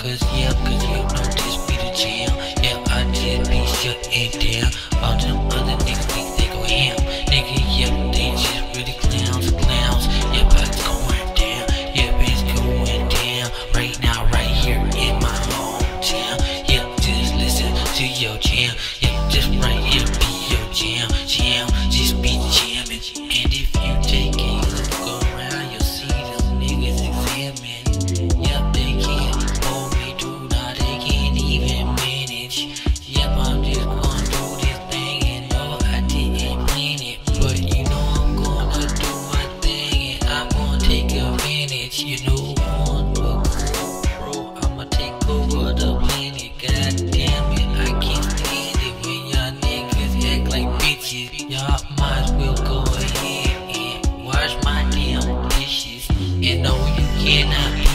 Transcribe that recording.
cause you know this be the jam. Yeah, I just be shutting down. All them other niggas think they go ham. Nigga, yeah, they just really clowns. Yeah, but it's going down. Yeah, it's going down. Right now, right here in my hometown. Yeah, just listen to your jam. Yeah, just right here be your jam. Just be jamming. And if you take a look around, you'll see them niggas examine. Yep, they can't hold me through, now they can't even manage. Yep, I'm just gonna do this thing and no, I didn't plan it. But you know I'm gonna do my thing and I'm gonna take advantage. You know one but bro, I'ma take over the planet. God damn it, I can't stand it when y'all niggas act like bitches. Y'all might as well go ahead and wash my damn dishes. And no, you cannot